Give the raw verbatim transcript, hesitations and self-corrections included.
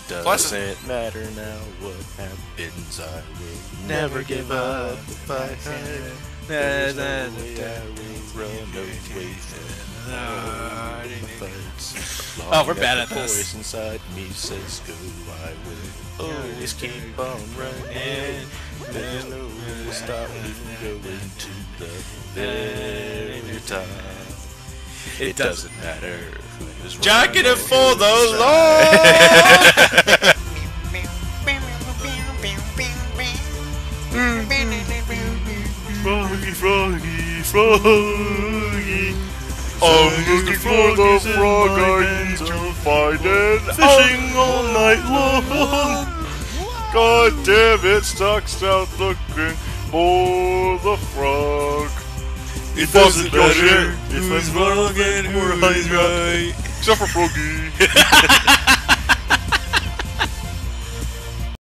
doesn't matter now what happens. I will never give up the fight. There's no way I will run away from all my fights. Oh, we're bad at this. The voice inside me says go, I will always keep on running. There's no way to stop me from going to the very top. It doesn't matter who's Jacking it for who's the right. Froggy, froggy, froggy. I'm looking for the frog I need to find it. Fishing all night long. God damn it, Stuck's out looking for the frog. It doesn't matter if I'm wrong and who's right. Except for Froggy.